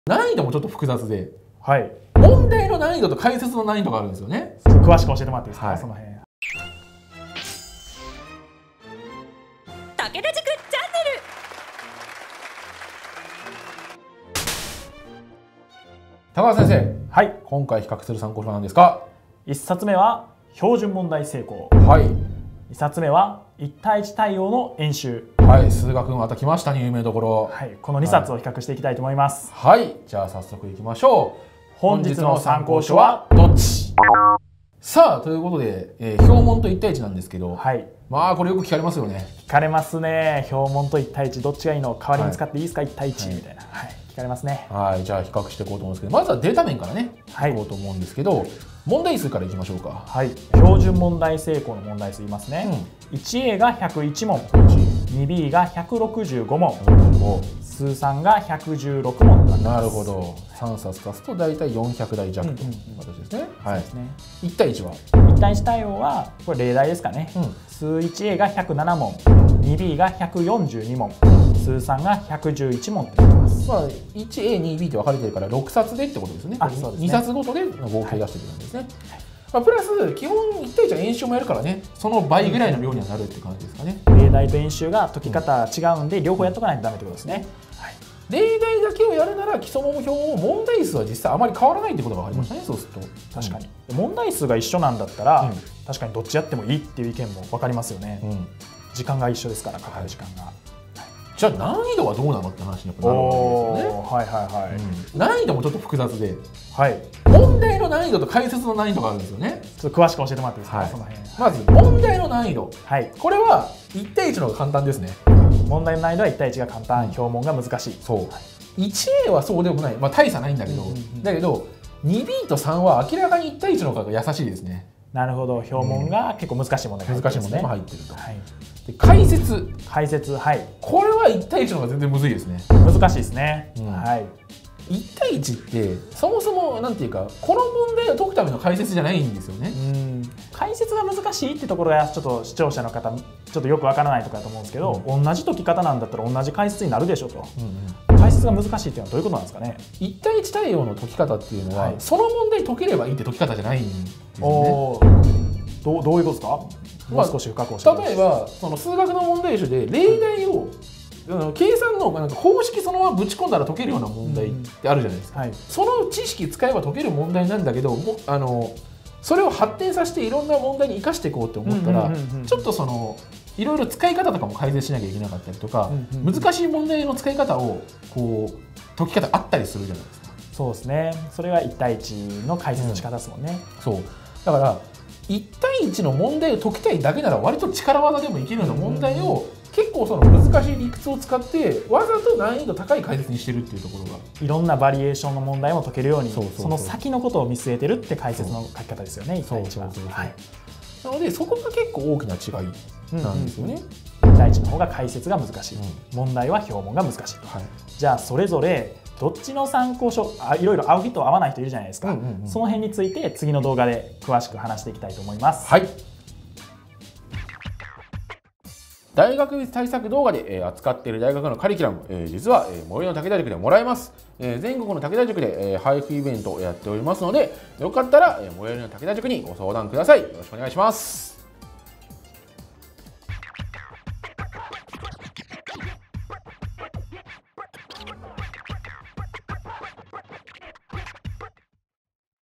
難易度もちょっと複雑で、 はい。 問題の難易度と解説の難易度があるんですよね。 ちょっと詳しく教えてもらっていいですか、 はい、 その辺。 武田塾チャンネル。 高田先生、 はい。 今回比較する参考書は何ですか？ 1冊目は標準問題成功。 はい。 2冊目は1対1対応の演習。 はい、数学また来ましたね、有名どころ。 はい、この2冊を比較していきたいと思います。 はい、じゃあ早速いきましょう。 本日の参考書はどっち？さあ、ということで、標問と1対1なんですけど、 はい。 まあこれよく聞かれますよね。 聞かれますね。標問と1対1どっちがいいの？代わりに使っていいですか？1対1みたいな。はい。聞かれますね。 はい、じゃあ比較していこうと思うんですけど、まずはデータ面からね、 はい、 いこうと思うんですけど、問題数からいきましょうか。 はい。標準問題成功の問題数言いますね。1A が101問、2B が165問、数3が116問となります。 なるほど。3冊足すと大体400台弱という形ですね。はい。1対1は 1対1対応はこれ例題ですかね。数 1A が107問、2B が142問、数3が111問となります。 まあ 1A、2B って分かれてるから6冊でってことですね。2冊ごとで合計出してくるんですね。まあ、プラス基本1対1は演習もやるからね、その倍ぐらいの量にはなるって感じですかね。 例題と演習が解き方違うんで、両方やっとかないとダメってことですね。 例題だけをやるなら基礎問表も問題数は実際あまり変わらないってことが分かりましたね、そうすると。 確かに、問題数が一緒なんだったら、確かにどっちやってもいいっていう意見も分かりますよね。時間が一緒ですから、かかる時間が。 じゃあ難易度はどうなのって話にやっぱなるわけですよね。はいはいはい。難易度もちょっと複雑で、はい、問題の難易度と解説の難易度があるんですよね。 ちょっと詳しく教えてもらっていいですか、その辺。 まず問題の難易度。 はい。 これは1対1の方が簡単ですね。 問題の難易度は1対1が簡単、標問が難しい。 そう。1A はそうでもない。まあ大差ないんだけど、2B と3は明らかに1対1の方が優しいですね。 なるほど、標問が結構難しい問題が難しい問題も入ってると。 はい。 で解説、 はい。 これは1対1の方が全然むずいですね。 難しいですね。はい。 1対1ってそもそもなんていうか、この問題を解くための解説じゃないんですよね。 解説が難しいってところがちょっと視聴者の方ちょっとよくわからないとかだと思うんですけど、同じ解き方なんだったら同じ解説になるでしょと。解説が難しいっていうのはどういうことなんですかね。 1対1対応の解き方っていうのは、その問題解ければいいって解き方じゃないんですよね。 どういうことですか？もう少し深く教えてください。 例えばその数学の問題集で例題を計算のなんか公式そのままぶち込んだら解けるような問題ってあるじゃないですか。その知識使えば解ける問題なんだけど、それを発展させていろんな問題に生かしていこうって思ったら、ちょっとそのいろいろ使い方とかも改善しなきゃいけなかったりとか、難しい問題の使い方をこう解き方あったりするじゃないですか。 そうですね。それが1対1の解説の仕方ですもんね。 そうだから1対1の問題を解きたいだけなら割と力技でもいけるような問題を結構その難しい理屈を使ってわざと難易度高い解説にしてるっていうところが、 いろんなバリエーションの問題も解けるように、その先のことを見据えてるって解説の書き方ですよね。1対1は。 なのでそこが結構大きな違いなんですよね。 1対1の方が解説が難しい、問題は標問が難しい。じゃあそれぞれどっちの参考書、いろいろ合う人合わない人いるじゃないですか。その辺について次の動画で詳しく話していきたいと思います。 はい。大学対策動画で扱っている大学のカリキュラム、実は最寄りの武田塾でもらえます。全国の武田塾で配布イベントをやっておりますので、よかったら最寄りの武田塾にご相談ください。よろしくお願いします。